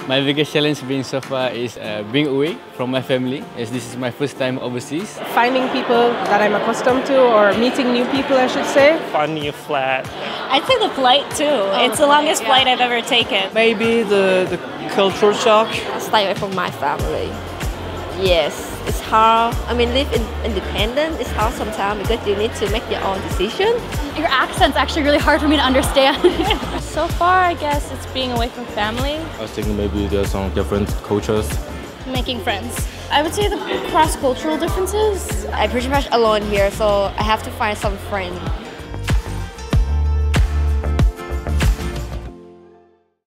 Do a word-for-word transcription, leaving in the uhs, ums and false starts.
My biggest challenge being so far is uh, being away from my family, as this is my first time overseas. Finding people that I'm accustomed to, or meeting new people, I should say. Finding a flat. I'd say the flight too. Oh, it's the longest yeah. flight I've ever taken. Maybe the, the cultural shock. Stay away from my family. Yes, it's hard. I mean, live in, independent is hard sometimes because you need to make your own decision. Your accent's actually really hard for me to understand. So far, I guess it's being away from family. I was thinking maybe there's some different cultures. Making friends. I would say the cross-cultural differences. I'm pretty much alone here, so I have to find some friends.